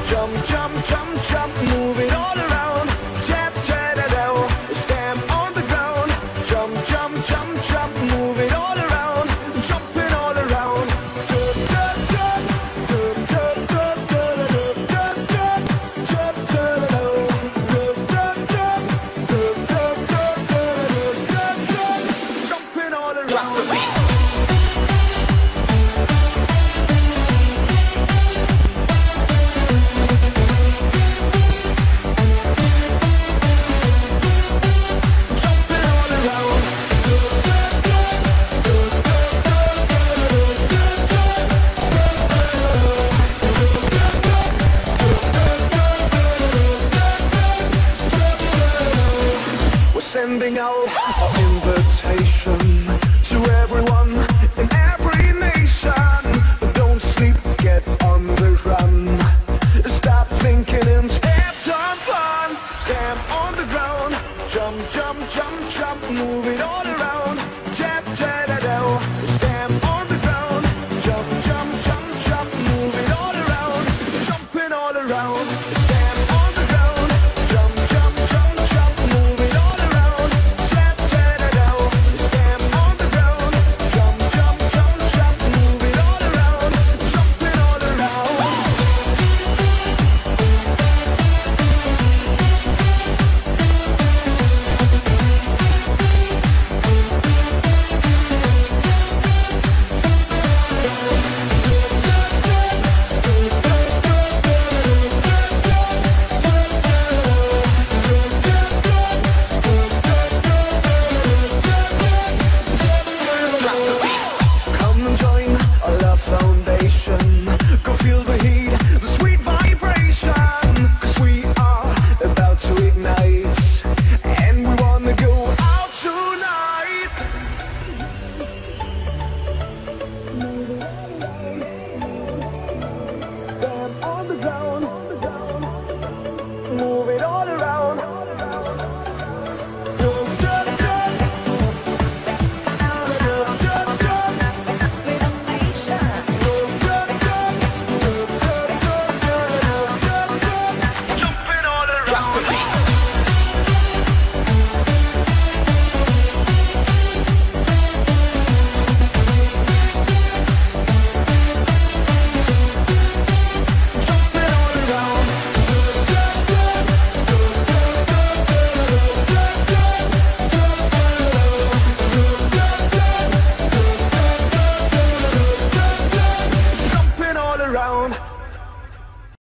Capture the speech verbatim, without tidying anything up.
Jump, jump, jump, jump, move it all around. Tap, tap, da, da, stamp on the ground. Jump, jump, jump, jump, move it all around. Jumping all around. Dup, dup, dup, dup, dup, dup, dup, dup, dup, dup, dup, da, da, da. Dup, dup, dup, dup, dup, dup, dup, dup, dup, jumping all around. Drop the beat. Sending out our invitation to everyone in every nation. But don't sleep, get on the run. Stop thinking and have some fun. Stamp on the ground. Jump, jump, jump, jump, move it all around. Tap, tap, da, da. Stamp on the ground. Jump, jump, jump, jump, move it all around. Jumping all around.